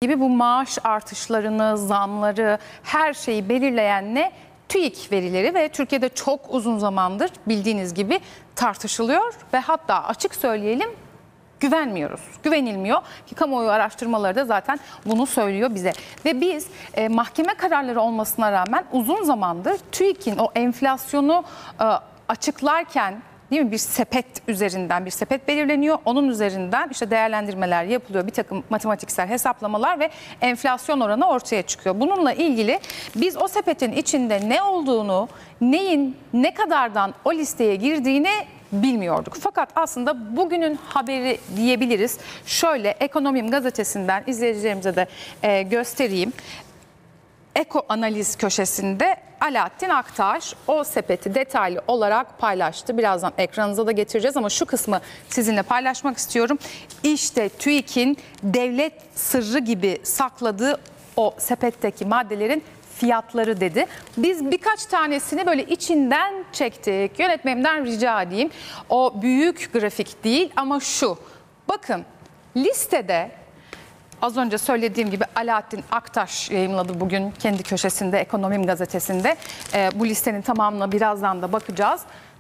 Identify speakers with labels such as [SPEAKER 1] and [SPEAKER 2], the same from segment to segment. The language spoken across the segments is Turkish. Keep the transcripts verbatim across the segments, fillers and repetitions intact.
[SPEAKER 1] gibi bu maaş artışlarını, zamları, her şeyi belirleyen ne? TÜİK verileri ve Türkiye'de çok uzun zamandır bildiğiniz gibi tartışılıyor ve hatta açık söyleyelim güvenmiyoruz. Güvenilmiyor ki kamuoyu araştırmaları da zaten bunu söylüyor bize. Ve biz e, mahkeme kararları olmasına rağmen uzun zamandır TÜİK'in o enflasyonu e, açıklarken, değil mi, bir sepet üzerinden bir sepet belirleniyor. Onun üzerinden işte değerlendirmeler yapılıyor. Bir takım matematiksel hesaplamalar ve enflasyon oranı ortaya çıkıyor. Bununla ilgili biz o sepetin içinde ne olduğunu, neyin ne kadardan o listeye girdiğini bilmiyorduk. Fakat aslında bugünün haberi diyebiliriz. Şöyle Ekonomim gazetesinden izleyicilerimize de e, göstereyim. Eko analiz köşesinde Alaaddin Aktaş o sepeti detaylı olarak paylaştı. Birazdan ekranınıza da getireceğiz ama şu kısmı sizinle paylaşmak istiyorum. İşte TÜİK'in devlet sırrı gibi sakladığı o sepetteki maddelerin fiyatları dedi. Biz birkaç tanesini böyle içinden çektik. Yönetmenimden rica edeyim. O büyük grafik değil ama şu. Bakın listede az önce söylediğim gibi Alaaddin Aktaş yayımladı bugün kendi köşesinde Ekonomim gazetesinde. E, bu listenin tamamına birazdan da bakacağız.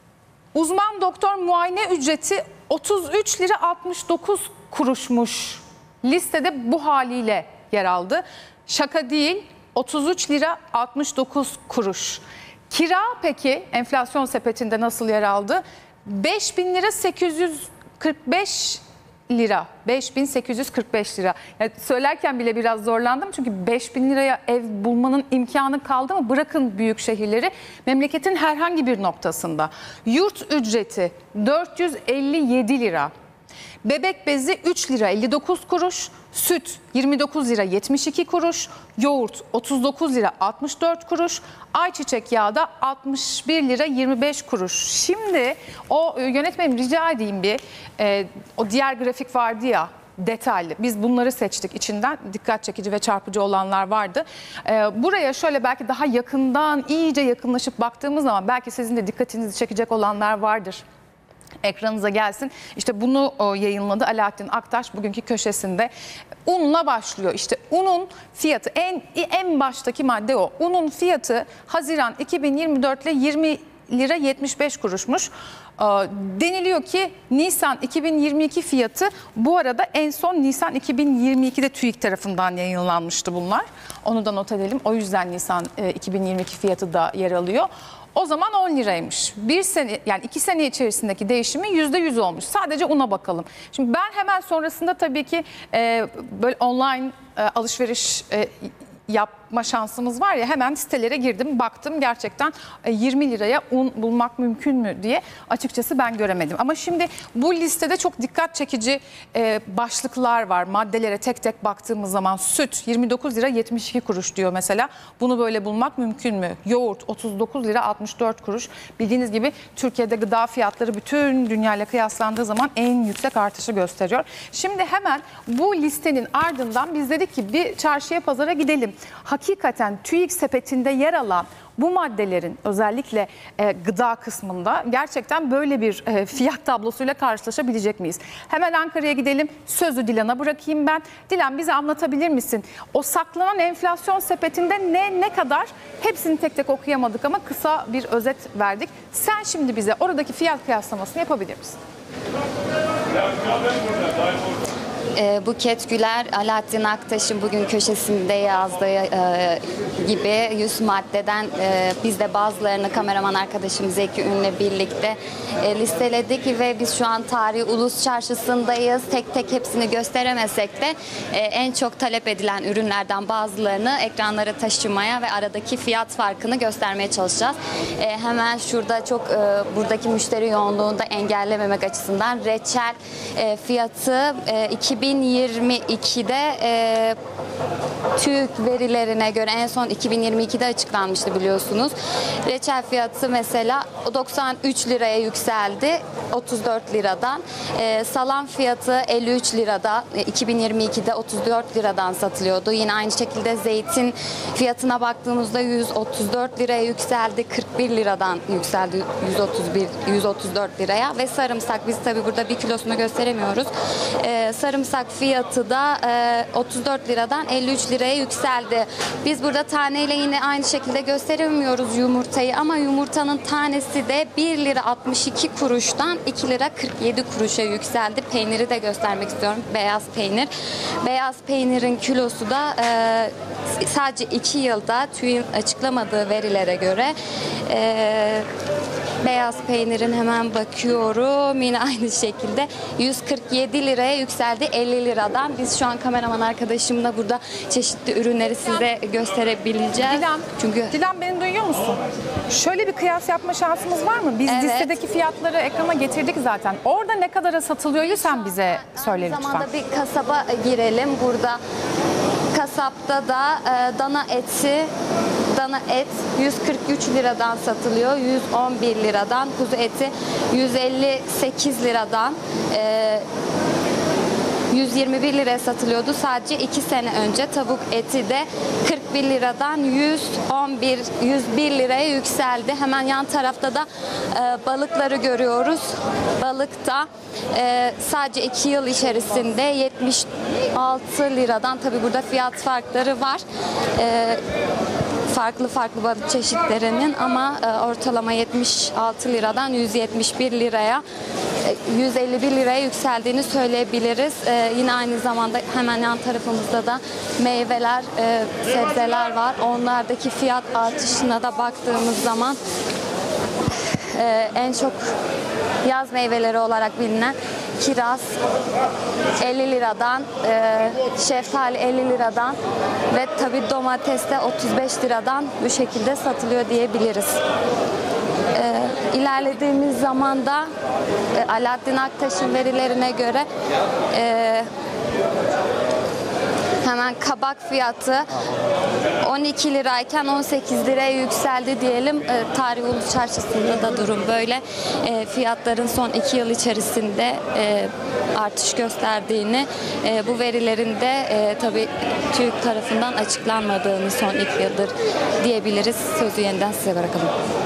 [SPEAKER 1] Uzman doktor muayene ücreti otuz üç lira altmış dokuz kuruşmuş. Listede bu haliyle yer aldı. Şaka değil, otuz üç lira altmış dokuz kuruş. Kira peki enflasyon sepetinde nasıl yer aldı? beş bin lira sekiz yüz kırk beş lira. beş bin sekiz yüz kırk beş lira. Yani söylerken bile biraz zorlandım çünkü beş bin liraya ev bulmanın imkanı kaldı mı? Bırakın büyük şehirleri, memleketin herhangi bir noktasında. Yurt ücreti dört yüz elli yedi lira. Bebek bezi üç lira elli dokuz kuruş, süt yirmi dokuz lira yetmiş iki kuruş, yoğurt otuz dokuz lira altmış dört kuruş, ayçiçek yağı da altmış bir lira yirmi beş kuruş. Şimdi o yönetmenim rica edeyim bir e, o diğer grafik vardı ya, detaylı. Biz bunları seçtik, içinden dikkat çekici ve çarpıcı olanlar vardı. Ee, buraya şöyle belki daha yakından, iyice yakınlaşıp baktığımız zaman belki sizin de dikkatinizi çekecek olanlar vardır. Ekranınıza gelsin. İşte bunu o, yayınladı Alaaddin Aktaş bugünkü köşesinde. Unla başlıyor. İşte unun fiyatı en en baştaki madde o. Unun fiyatı Haziran iki bin yirmi dört ile yirmi lira yetmiş beş kuruşmuş. Ee, deniliyor ki Nisan iki bin yirmi iki fiyatı bu arada en son Nisan iki bin yirmi iki'de TÜİK tarafından yayınlanmıştı bunlar. Onu da not edelim. O yüzden Nisan e, iki bin yirmi iki fiyatı da yer alıyor. O zaman on liraymış. Bir sene, yani iki sene içerisindeki değişimi yüzde yüz olmuş. Sadece una bakalım. Şimdi ben hemen sonrasında tabii ki e, böyle online e, alışveriş e, yapma şansımız var ya, hemen sitelere girdim, baktım, gerçekten yirmi liraya un bulmak mümkün mü diye açıkçası ben göremedim. Ama şimdi bu listede çok dikkat çekici e, başlıklar var. Maddelere tek tek baktığımız zaman süt yirmi dokuz lira yetmiş iki kuruş diyor mesela. Bunu böyle bulmak mümkün mü? Yoğurt otuz dokuz lira altmış dört kuruş. Bildiğiniz gibi Türkiye'de gıda fiyatları bütün dünyayla kıyaslandığı zaman en yüksek artışı gösteriyor. Şimdi hemen bu listenin ardından biz dedik ki bir çarşıya pazara gidelim. Hakikaten TÜİK sepetinde yer alan bu maddelerin özellikle e, gıda kısmında gerçekten böyle bir e, fiyat tablosuyla karşılaşabilecek miyiz? Hemen Ankara'ya gidelim. Sözü Dilan'a bırakayım ben. Dilan, bize anlatabilir misin? O saklanan enflasyon sepetinde ne ne kadar? Hepsini tek tek okuyamadık ama kısa bir özet verdik. Sen şimdi bize oradaki fiyat kıyaslamasını yapabilir misin?
[SPEAKER 2] E, Buket Güler, Alaaddin Aktaş'ın bugün köşesinde yazdığı e, gibi yüz maddeden e, biz de bazılarını kameraman arkadaşım Zeki Ün'le birlikte e, listeledik ve biz şu an Tarihi Ulus Çarşısı'ndayız. Tek tek hepsini gösteremesek de e, en çok talep edilen ürünlerden bazılarını ekranlara taşımaya ve aradaki fiyat farkını göstermeye çalışacağız. E, hemen şurada çok e, buradaki müşteri yoğunluğunu da engellememek açısından reçel e, fiyatı e, iki bin yirmi iki'de e, TÜİK verilerine göre en son iki bin yirmi iki'de açıklanmıştı biliyorsunuz. Reçel fiyatı mesela doksan üç liraya yükseldi otuz dört liradan. E, salam fiyatı elli üç lirada, e, iki bin yirmi iki'de otuz dört liradan satılıyordu. Yine aynı şekilde zeytin fiyatına baktığımızda yüz otuz dört liraya yükseldi, kırk bir liradan yükseldi yüz otuz bir yüz otuz dört liraya ve sarımsak, biz tabi burada bir kilosunu gösteremiyoruz. E, sarımsak alırsak fiyatı da e, otuz dört liradan elli üç liraya yükseldi. Biz burada taneyle yine aynı şekilde gösteremiyoruz yumurtayı ama yumurtanın tanesi de bir lira altmış iki kuruştan iki lira kırk yedi kuruşa yükseldi. Peyniri de göstermek istiyorum. Beyaz peynir. Beyaz peynirin kilosu da e, sadece iki yılda TÜİK'in açıklamadığı verilere göre e, beyaz peynirin hemen bakıyorum yine aynı şekilde yüz kırk yedi liraya yükseldi elli liradan. Biz şu an kameraman arkadaşımla burada çeşitli ürünleri size gösterebileceğiz.
[SPEAKER 1] Dilan,
[SPEAKER 2] Çünkü
[SPEAKER 1] Dilan beni duyuyor musun? Şöyle bir kıyas yapma şansımız var mı? Biz
[SPEAKER 2] Evet.
[SPEAKER 1] listedeki fiyatları ekrana getirdik zaten. Orada ne kadara satılıyor sen bize söyle
[SPEAKER 2] aynı
[SPEAKER 1] lütfen.
[SPEAKER 2] zamanda bir kasaba girelim. Burada kasapta da e, dana eti Dana et yüz kırk üç liradan satılıyor. yüz on bir liradan. Kuzu eti yüz elli sekiz liradan. E, yüz yirmi bir liraya satılıyordu sadece iki sene önce. Tavuk eti de kırk bir liradan yüz on bir yüz bir liraya yükseldi. Hemen yan tarafta da e, balıkları görüyoruz. Balıkta e, sadece iki yıl içerisinde yetmiş altı liradan, tabi burada fiyat farkları var. E, farklı farklı balık çeşitlerinin ama e, ortalama yetmiş altı liradan yüz yetmiş bir liraya e, yüz elli bir liraya yükseldiğini söyleyebiliriz. E, yine aynı zamanda hemen yan tarafımızda da meyveler, e, sebzeler var. Onlardaki fiyat artışına da baktığımız zaman e, en çok yaz meyveleri olarak bilinen kiraz elli liradan, e, şeftali elli liradan ve tabi domates de otuz beş liradan bu şekilde satılıyor diyebiliriz. E, ilerlediğimiz zaman da e, Alaaddin Aktaş'ın verilerine göre e, hemen kabak fiyatı on iki lirayken on sekiz liraya yükseldi diyelim. E, Tarih Ulu Çarşısı'nda da durum böyle. E, fiyatların son iki yıl içerisinde e, artış gösterdiğini, e, bu verilerin de e, tabii TÜİK tarafından açıklanmadığını son iki yıldır diyebiliriz. Sözü yeniden size bırakalım.